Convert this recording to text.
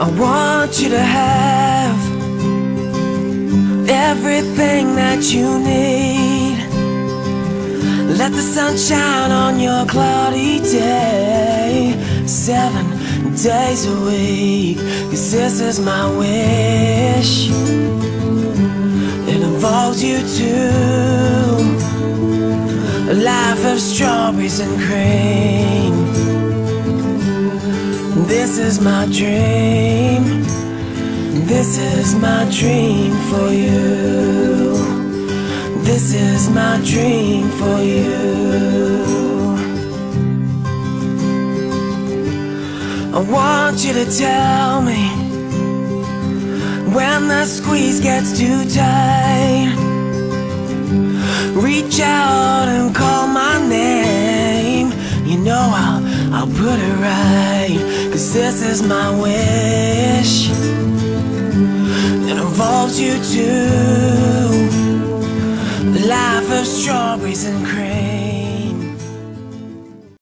I want you to have everything that you need. Let the sun shine on your cloudy day 7 days a week, 'cause this is my wish. It involves you too, a life of strawberries and cream. This is my dream. This is my dream for you. This is my dream for you. I want you to tell me when the squeeze gets too tight. Reach out and call my name. You know I'll put it right, 'cause this is my wish. It involves you too, a life of strawberries and cream.